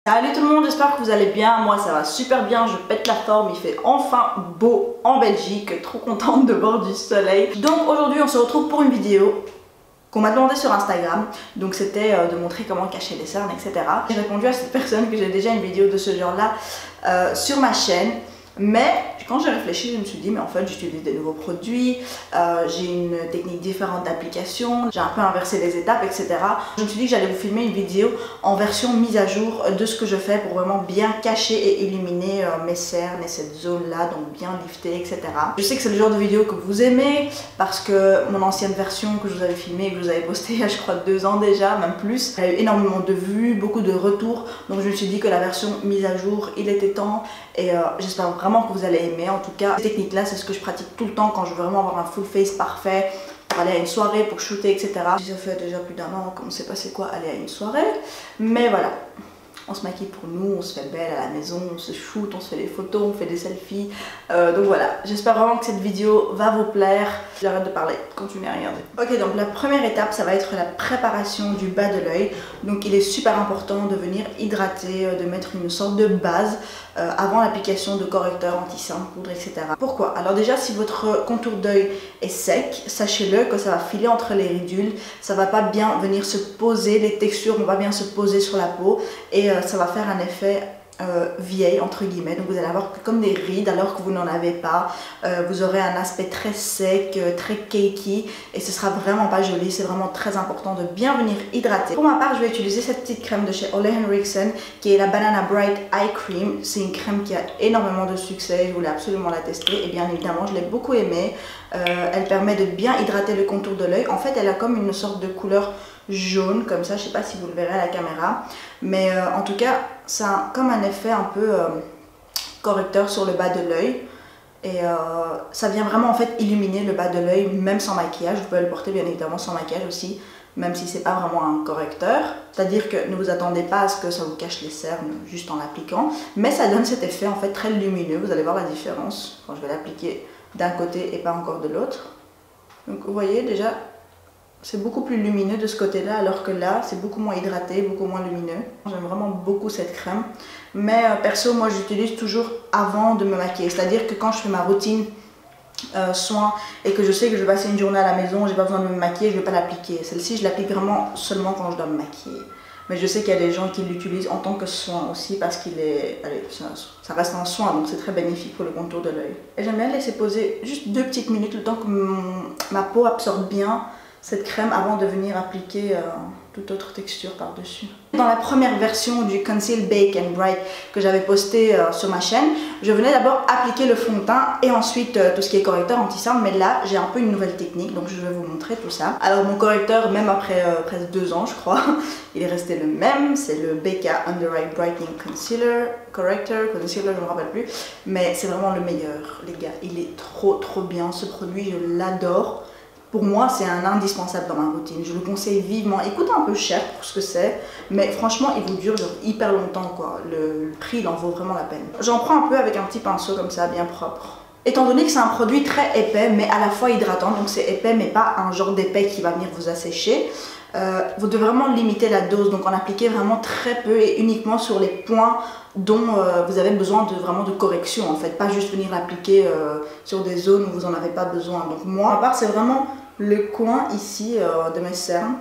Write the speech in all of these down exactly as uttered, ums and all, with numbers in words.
Salut tout le monde, j'espère que vous allez bien. Moi ça va super bien, je pète la forme, il fait enfin beau en Belgique, trop contente de voir du soleil. Donc aujourd'hui on se retrouve pour une vidéo qu'on m'a demandé sur Instagram, donc c'était euh, de montrer comment cacher les cernes, et cetera. J'ai répondu à cette personne que j'ai déjà une vidéo de ce genre là euh, sur ma chaîne, mais quand j'ai réfléchi, je me suis dit mais en fait j'utilise des nouveaux produits, euh, j'ai une technique différente d'application, j'ai un peu inversé les étapes, et cetera. Je me suis dit que j'allais vous filmer une vidéo en version mise à jour de ce que je fais pour vraiment bien cacher et illuminer euh, mes cernes et cette zone là, donc bien lifter, et cetera. Je sais que c'est le genre de vidéo que vous aimez parce que mon ancienne version que je vous avais filmée et que je vous avais postée il y a je crois deux ans déjà, même plus, elle a eu énormément de vues, beaucoup de retours, donc je me suis dit que la version mise à jour il était temps et euh, j'espère vraiment que vous allez aimer. En tout cas, cette technique là c'est ce que je pratique tout le temps quand je veux vraiment avoir un full face parfait pour aller à une soirée, pour shooter, et cetera. Ça fait déjà plus d'un an qu'on ne sait pas c'est quoi aller à une soirée, mais voilà, on se maquille pour nous, on se fait belle à la maison, on se shoot, on se fait des photos, on fait des selfies, euh, donc voilà, j'espère vraiment que cette vidéo va vous plaire. J'arrête de parler, continuez à regarder. Ok, donc la première étape ça va être la préparation du bas de l'œil. Donc il est super important de venir hydrater, de mettre une sorte de base euh, avant l'application de correcteur anti-cerne, poudre, et cetera. Pourquoi? Alors déjà, si votre contour d'œil est sec, sachez-le que ça va filer entre les ridules, ça va pas bien venir se poser, les textures vont pas bien se poser sur la peau et euh, ça va faire un effet Euh, vieille entre guillemets, donc vous allez avoir comme des rides alors que vous n'en avez pas, euh, vous aurez un aspect très sec, euh, très cakey et ce sera vraiment pas joli. C'est vraiment très important de bien venir hydrater. Pour ma part je vais utiliser cette petite crème de chez Ole Henriksen qui est la Banana Bright Eye Cream. C'est une crème qui a énormément de succès, je voulais absolument la tester et bien évidemment je l'ai beaucoup aimée. Euh, elle permet de bien hydrater le contour de l'œil. En fait elle a comme une sorte de couleur jaune comme ça, je sais pas si vous le verrez à la caméra, mais euh, en tout cas ça a comme un effet un peu euh, correcteur sur le bas de l'œil et euh, ça vient vraiment en fait illuminer le bas de l'œil même sans maquillage. Vous pouvez le porter bien évidemment sans maquillage aussi, même si c'est pas vraiment un correcteur, c'est à dire que ne vous attendez pas à ce que ça vous cache les cernes juste en l'appliquant, mais ça donne cet effet en fait très lumineux. Vous allez voir la différence quand je vais l'appliquer d'un côté et pas encore de l'autre. Donc vous voyez déjà c'est beaucoup plus lumineux de ce côté là, alors que là c'est beaucoup moins hydraté, beaucoup moins lumineux. J'aime vraiment beaucoup cette crème, mais euh, perso moi j'utilise toujours avant de me maquiller, c'est à dire que quand je fais ma routine euh, soin et que je sais que je vais passer une journée à la maison, j'ai pas besoin de me maquiller, je vais pas l'appliquer. Celle-ci je l'applique vraiment seulement quand je dois me maquiller, mais je sais qu'il y a des gens qui l'utilisent en tant que soin aussi parce qu'il est, allez, ça, ça reste un soin donc c'est très bénéfique pour le contour de l'œil. Et j'aime bien laisser poser juste deux petites minutes le temps que mon, ma peau absorbe bien cette crème avant de venir appliquer euh, toute autre texture par dessus. Dans la première version du Conceal Bake and Bright que j'avais posté euh, sur ma chaîne, je venais d'abord appliquer le fond de teint et ensuite euh, tout ce qui est correcteur anti-cerne, mais là j'ai un peu une nouvelle technique donc je vais vous montrer tout ça. Alors mon correcteur, même après euh, presque deux ans je crois, il est resté le même, c'est le B K Under Eye Brightening Concealer, Corrector, Concealer, je ne me rappelle plus, mais c'est vraiment le meilleur les gars, il est trop trop bien ce produit, je l'adore. Pour moi, c'est un indispensable dans ma routine. Je le conseille vivement. Il coûte un peu cher pour ce que c'est, mais franchement, il vous dure genre, hyper longtemps, quoi. Le, le prix, il en vaut vraiment la peine. J'en prends un peu avec un petit pinceau comme ça, bien propre. Étant donné que c'est un produit très épais, mais à la fois hydratant, donc c'est épais, mais pas un genre d'épais qui va venir vous assécher. Euh, vous devez vraiment limiter la dose, donc en appliquer vraiment très peu et uniquement sur les points dont euh, vous avez besoin de vraiment de correction en fait, pas juste venir l'appliquer euh, sur des zones où vous n'en avez pas besoin. Donc moi, à part c'est vraiment le coin ici euh, de mes cernes,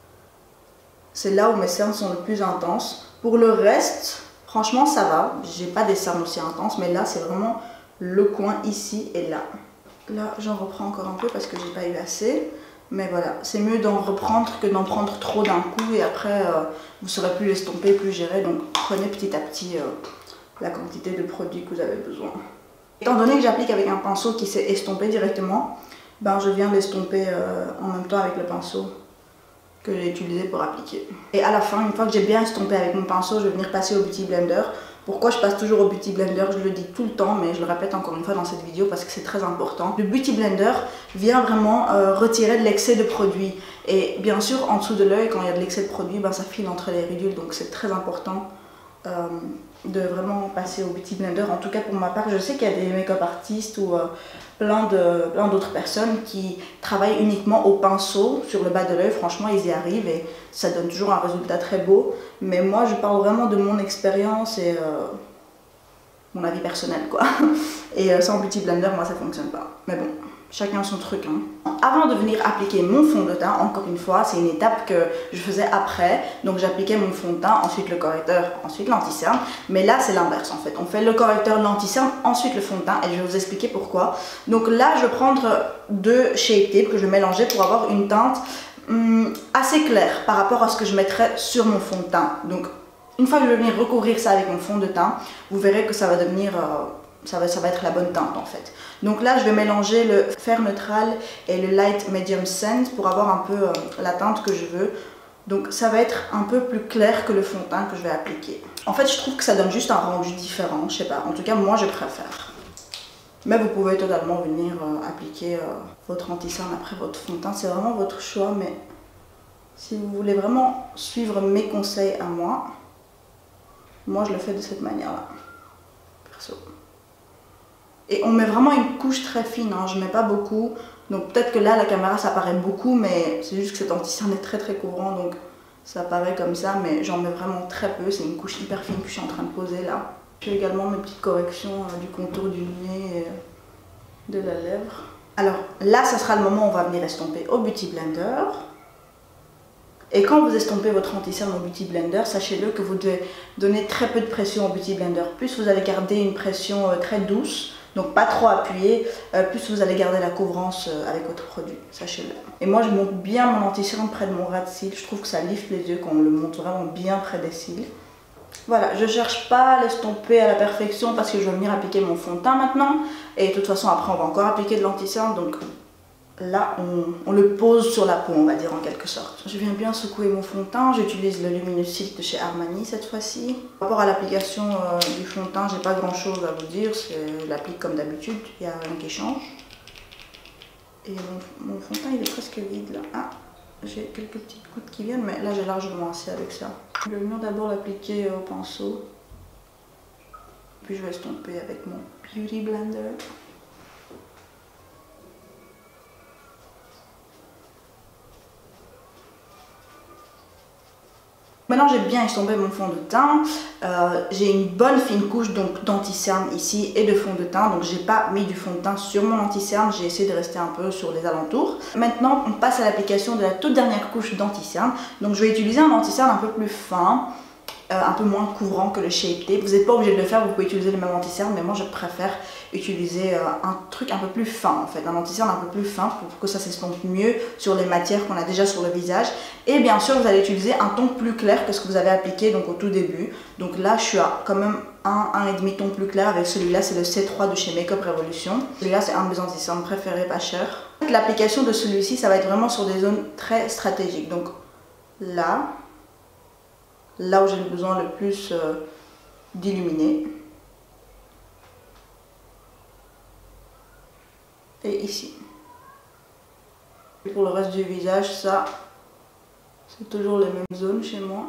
c'est là où mes cernes sont le plus intenses. Pour le reste, franchement ça va, j'ai pas des cernes aussi intenses, mais là c'est vraiment le coin ici et là. Là j'en reprends encore un peu parce que j'ai pas eu assez. Mais voilà, c'est mieux d'en reprendre que d'en prendre trop d'un coup et après euh, vous ne saurez plus l'estomper, plus gérer. Donc prenez petit à petit euh, la quantité de produits que vous avez besoin. Étant donné que j'applique avec un pinceau qui s'est estompé directement, ben je viens l'estomper euh, en même temps avec le pinceau que j'ai utilisé pour appliquer. Et à la fin, une fois que j'ai bien estompé avec mon pinceau, je vais venir passer au Beauty Blender. Pourquoi je passe toujours au Beauty Blender? Je le dis tout le temps, mais je le répète encore une fois dans cette vidéo parce que c'est très important. Le Beauty Blender vient vraiment euh, retirer de l'excès de produit. Et bien sûr, en dessous de l'œil, quand il y a de l'excès de produit, ben, ça file entre les ridules, donc c'est très important euh, de vraiment passer au Beauty Blender. En tout cas pour ma part, je sais qu'il y a des make-up artistes ou euh, plein de plein d'autres personnes qui travaillent uniquement au pinceau sur le bas de l'œil. Franchement, ils y arrivent et ça donne toujours un résultat très beau. Mais moi, je parle vraiment de mon expérience et euh, mon avis personnel, quoi. Et euh, sans Beauty Blender, moi, ça fonctionne pas. Mais bon, chacun son truc, hein. Avant de venir appliquer mon fond de teint, encore une fois, c'est une étape que je faisais après. Donc j'appliquais mon fond de teint, ensuite le correcteur, ensuite l'anti-cerne. Mais là, c'est l'inverse en fait. On fait le correcteur, l'anti-cerne, ensuite le fond de teint. Et je vais vous expliquer pourquoi. Donc là, je vais prendre deux Shape Tape que je vais mélanger pour avoir une teinte hum, assez claire par rapport à ce que je mettrais sur mon fond de teint. Donc une fois que je vais venir recouvrir ça avec mon fond de teint, vous verrez que ça va devenir... Euh, Ça va, ça va être la bonne teinte en fait. Donc là je vais mélanger le fer neutral et le light medium scent pour avoir un peu euh, la teinte que je veux. Donc ça va être un peu plus clair que le fond de teint que je vais appliquer. En fait je trouve que ça donne juste un rendu différent, je sais pas, en tout cas moi je préfère. Mais vous pouvez totalement venir euh, appliquer euh, votre anti-cerne après votre fond de teint, c'est vraiment votre choix. Mais si vous voulez vraiment suivre mes conseils à moi, moi je le fais de cette manière là, perso. Et on met vraiment une couche très fine, hein. Je mets pas beaucoup. Donc peut-être que là, la caméra, ça paraît beaucoup, mais c'est juste que cet anti-cerne est très très couvrant. Donc ça paraît comme ça, mais j'en mets vraiment très peu. C'est une couche hyper fine que je suis en train de poser là. Je fais également mes petites corrections euh, du contour du nez et de la lèvre. Alors là, ça sera le moment où on va venir estomper au Beauty Blender. Et quand vous estompez votre anti-cerne au Beauty Blender, sachez-le que vous devez donner très peu de pression au Beauty Blender. Plus vous allez garder une pression euh, très douce, donc pas trop appuyée, euh, plus vous allez garder la couvrance euh, avec votre produit, sachez-le. Et moi je monte bien mon anti-cerne près de mon ras de cils, je trouve que ça lifte les yeux quand on le monte vraiment bien près des cils. Voilà, je cherche pas à l'estomper à la perfection parce que je vais venir appliquer mon fond de teint maintenant. Et de toute façon après on va encore appliquer de l'anti-cerne, donc là on, on le pose sur la peau, on va dire en quelque sorte. Je viens bien secouer mon fond de teint, j'utilise le Luminous Silk de chez Armani cette fois-ci. Par rapport à l'application euh, du fond de teint, j'ai pas grand chose à vous dire, je l'applique comme d'habitude, il n'y a rien qui change. Et mon, mon fond de teint il est presque vide là. Ah, j'ai quelques petites gouttes qui viennent, mais là j'ai largement assez avec ça. Je vais venir d'abord l'appliquer au pinceau, puis je vais estomper avec mon Beauty Blender. Maintenant j'ai bien estompé mon fond de teint, euh, j'ai une bonne fine couche d'anti-cerne ici et de fond de teint, donc j'ai pas mis du fond de teint sur mon anti-cerne, j'ai essayé de rester un peu sur les alentours. Maintenant on passe à l'application de la toute dernière couche d'anti-cerne, donc je vais utiliser un anti-cerne un peu plus fin, euh, un peu moins couvrant que le Shape Tape. Vous n'êtes pas obligé de le faire, vous pouvez utiliser le même anti-cerne, mais moi je préfère utiliser euh, un truc un peu plus fin en fait, un anti-cerne un peu plus fin pour que ça s'estompe mieux sur les matières qu'on a déjà sur le visage. Et bien sûr vous allez utiliser un ton plus clair que ce que vous avez appliqué donc au tout début. Donc là je suis à quand même un, un et demi ton plus clair avec celui-là, c'est le C trois de chez Make Up Revolution. Celui-là c'est un de mes anti-cernes préférés, pas cher. L'application de celui-ci ça va être vraiment sur des zones très stratégiques. Donc là, là où j'ai besoin le plus euh, d'illuminer. Et ici. Et pour le reste du visage, ça, c'est toujours les mêmes zones chez moi.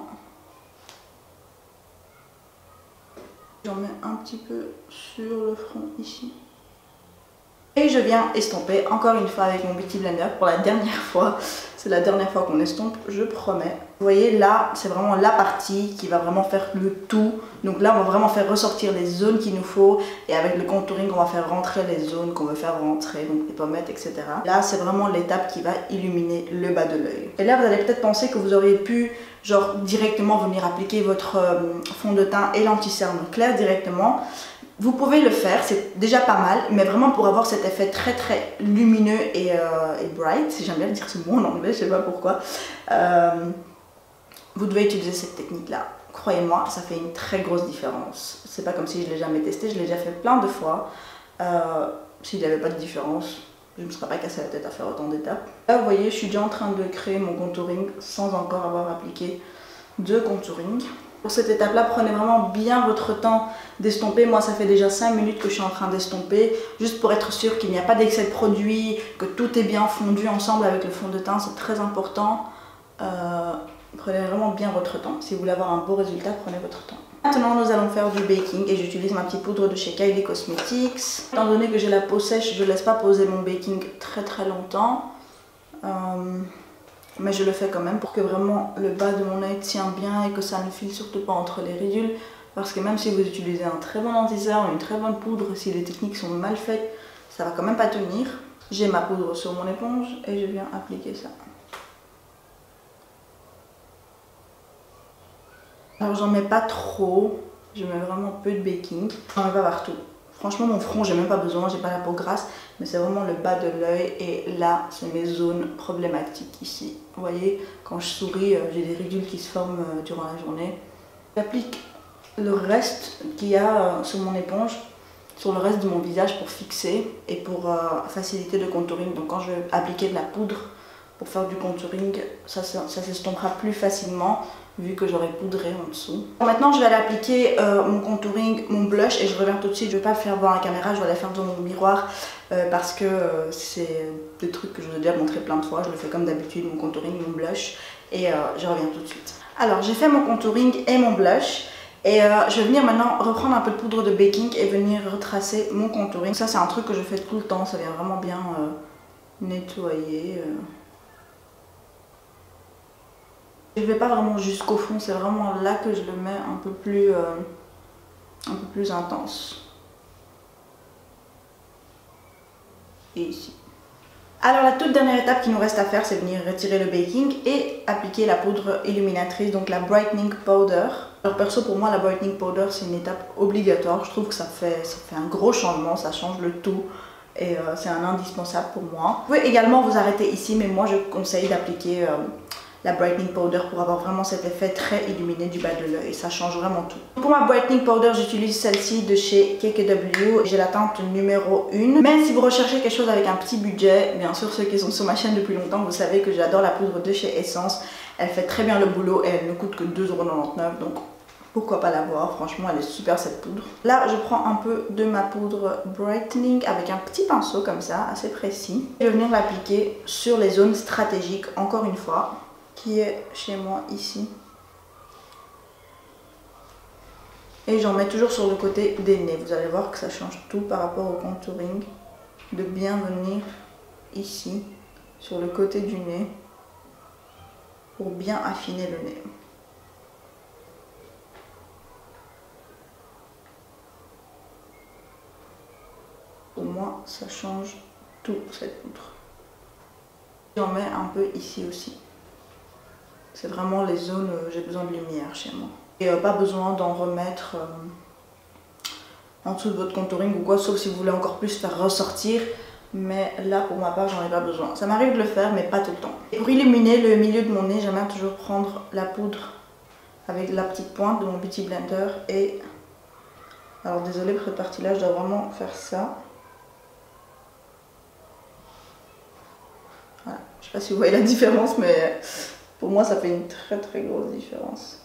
J'en mets un petit peu sur le front ici. Et je viens estomper encore une fois avec mon Beauty Blender pour la dernière fois. C'est la dernière fois qu'on estompe, je promets. Vous voyez là, c'est vraiment la partie qui va vraiment faire le tout. Donc là, on va vraiment faire ressortir les zones qu'il nous faut. Et avec le contouring, on va faire rentrer les zones qu'on veut faire rentrer, donc les pommettes, et cetera. Là, c'est vraiment l'étape qui va illuminer le bas de l'œil. Et là, vous allez peut-être penser que vous auriez pu, genre, directement venir appliquer votre euh, fond de teint et l'anti-cerne clair directement. Vous pouvez le faire, c'est déjà pas mal, mais vraiment pour avoir cet effet très très lumineux et, euh, et bright, si j'aime bien dire ce mot en anglais, je sais pas pourquoi, euh, vous devez utiliser cette technique là. Croyez-moi, ça fait une très grosse différence. C'est pas comme si je l'ai jamais testé, je l'ai déjà fait plein de fois. Euh, S'il n'y avait pas de différence, je ne me serais pas cassé la tête à faire autant d'étapes. Là vous voyez, je suis déjà en train de créer mon contouring sans encore avoir appliqué de contouring. Pour cette étape-là, prenez vraiment bien votre temps d'estomper. Moi, ça fait déjà cinq minutes que je suis en train d'estomper, juste pour être sûr qu'il n'y a pas d'excès de produit, que tout est bien fondu ensemble avec le fond de teint, c'est très important. Euh, prenez vraiment bien votre temps. Si vous voulez avoir un beau résultat, prenez votre temps. Maintenant nous allons faire du baking et j'utilise ma petite poudre de chez Kylie Cosmetics. Étant donné que j'ai la peau sèche, je ne laisse pas poser mon baking très très longtemps. Euh, mais je le fais quand même pour que vraiment le bas de mon œil tient bien et que ça ne file surtout pas entre les ridules. Parce que même si vous utilisez un très bon anti-cerne, une très bonne poudre, si les techniques sont mal faites, ça va quand même pas tenir. J'ai ma poudre sur mon éponge et je viens appliquer ça. Alors j'en mets pas trop, je mets vraiment peu de baking, j'en mets pas partout. Franchement mon front j'ai même pas besoin, j'ai pas la peau grasse, mais c'est vraiment le bas de l'œil et là c'est mes zones problématiques ici. Vous voyez, quand je souris j'ai des ridules qui se forment durant la journée. J'applique le reste qu'il y a sur mon éponge, sur le reste de mon visage pour fixer et pour faciliter le contouring. Donc quand je vais appliquer de la poudre pour faire du contouring, ça, ça, ça s'estompera plus facilement vu que j'aurai poudré en dessous. Bon, maintenant je vais aller appliquer euh, mon contouring, mon blush et je reviens tout de suite. Je ne vais pas le faire voir la caméra, je vais aller faire dans mon miroir euh, parce que euh, c'est des trucs que je vous ai déjà montré plein de fois. Je le fais comme d'habitude, mon contouring, mon blush et euh, je reviens tout de suite. Alors j'ai fait mon contouring et mon blush et euh, je vais venir maintenant reprendre un peu de poudre de baking et venir retracer mon contouring. Ça c'est un truc que je fais tout le temps, ça vient vraiment bien euh, nettoyer. Euh. Je ne vais pas vraiment jusqu'au fond, c'est vraiment là que je le mets un peu plus, euh, un peu plus intense. Et ici. Alors la toute dernière étape qui nous reste à faire, c'est venir retirer le baking et appliquer la poudre illuminatrice, donc la brightening powder. Alors perso pour moi la brightening powder c'est une étape obligatoire, je trouve que ça fait, ça fait un gros changement, ça change le tout. Et euh, c'est un indispensable pour moi. Vous pouvez également vous arrêter ici, mais moi je conseille d'appliquer euh, la brightening powder pour avoir vraiment cet effet très illuminé du bas de l'œil. Ça change vraiment tout. Pour ma brightening powder, j'utilise celle-ci de chez K K W. J'ai la teinte numéro un. Mais si vous recherchez quelque chose avec un petit budget, bien sûr ceux qui sont sur ma chaîne depuis longtemps, vous savez que j'adore la poudre de chez Essence. Elle fait très bien le boulot et elle ne coûte que deux euros quatre-vingt-dix-neuf. Donc pourquoi pas l'avoir, franchement elle est super cette poudre. Là je prends un peu de ma poudre brightening avec un petit pinceau comme ça, assez précis. Je vais venir l'appliquer sur les zones stratégiques encore une fois, qui est chez moi ici. Et j'en mets toujours sur le côté des nez. Vous allez voir que ça change tout par rapport au contouring. De bien venir ici, sur le côté du nez, pour bien affiner le nez. Pour moi, ça change tout cette poudre. J'en mets un peu ici aussi. C'est vraiment les zones où j'ai besoin de lumière chez moi. Et euh, pas besoin d'en remettre euh, en dessous de votre contouring ou quoi, sauf si vous voulez encore plus faire ressortir. Mais là, pour ma part, j'en ai pas besoin. Ça m'arrive de le faire, mais pas tout le temps. Et pour illuminer le milieu de mon nez, j'aime bien toujours prendre la poudre avec la petite pointe de mon Beauty Blender. Et alors désolée pour cette partie-là, je dois vraiment faire ça. Voilà. Je sais pas si vous voyez la différence, mais pour moi ça fait une très très grosse différence.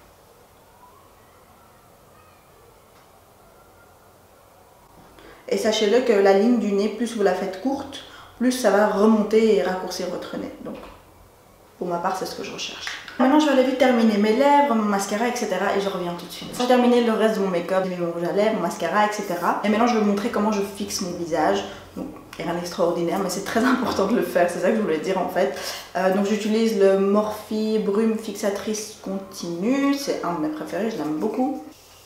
Et sachez-le que la ligne du nez, plus vous la faites courte, plus ça va remonter et raccourcir votre nez. Donc pour ma part c'est ce que je recherche. Maintenant je vais aller vite terminer mes lèvres, mon mascara, et cetera. Et je reviens tout de suite. J'ai terminé le reste de mon make-up, j'ai mis mon rouge à lèvres, mon mascara, et cetera. Et maintenant je vais vous montrer comment je fixe mon visage. Donc rien d'extraordinaire, mais c'est très important de le faire, c'est ça que je voulais dire en fait. Euh, donc j'utilise le Morphe Brume Fixatrice Continue, c'est un de mes préférés, je l'aime beaucoup.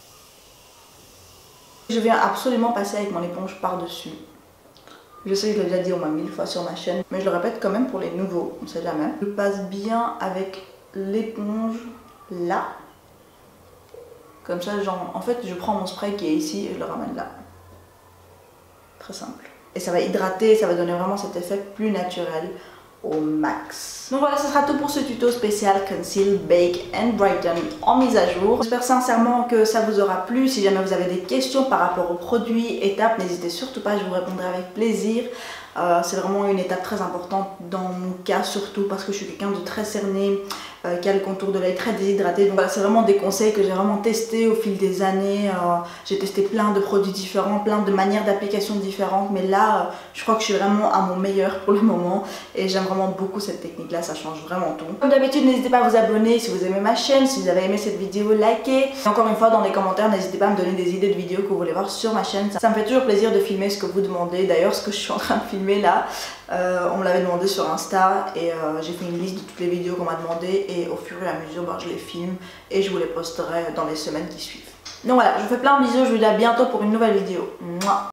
Je viens absolument passer avec mon éponge par-dessus. Je sais que je l'ai déjà dit au moins mille fois sur ma chaîne, mais je le répète quand même pour les nouveaux, on ne sait jamais. Je passe bien avec l'éponge là. Comme ça, genre, en fait, je prends mon spray qui est ici et je le ramène là. Très simple. Et ça va hydrater, ça va donner vraiment cet effet plus naturel au max. Donc voilà, ce sera tout pour ce tuto spécial Conceal, Bake and Brighten en mise à jour. J'espère sincèrement que ça vous aura plu. Si jamais vous avez des questions par rapport aux produits, étapes, n'hésitez surtout pas, je vous répondrai avec plaisir. Euh, c'est vraiment une étape très importante dans mon cas, surtout parce que je suis quelqu'un de très cerné. euh, qui a le contour de l'œil très déshydraté. Donc voilà, c'est vraiment des conseils que j'ai vraiment testés au fil des années. Euh, j'ai testé plein de produits différents, plein de manières d'application différentes, mais là euh, je crois que je suis vraiment à mon meilleur pour le moment et j'aime vraiment beaucoup cette technique là, ça change vraiment tout. Comme d'habitude, n'hésitez pas à vous abonner si vous aimez ma chaîne, si vous avez aimé cette vidéo, likez. Et encore une fois, dans les commentaires, n'hésitez pas à me donner des idées de vidéos que vous voulez voir sur ma chaîne. Ça, ça me fait toujours plaisir de filmer ce que vous demandez. D'ailleurs, ce que je suis en train de filmer là, euh, on me l'avait demandé sur Insta et euh, j'ai fait une liste de toutes les vidéos qu'on m'a demandé et au fur et à mesure, ben, je les filme et je vous les posterai dans les semaines qui suivent. Donc voilà, je vous fais plein de bisous, je vous dis à bientôt pour une nouvelle vidéo. Mouah.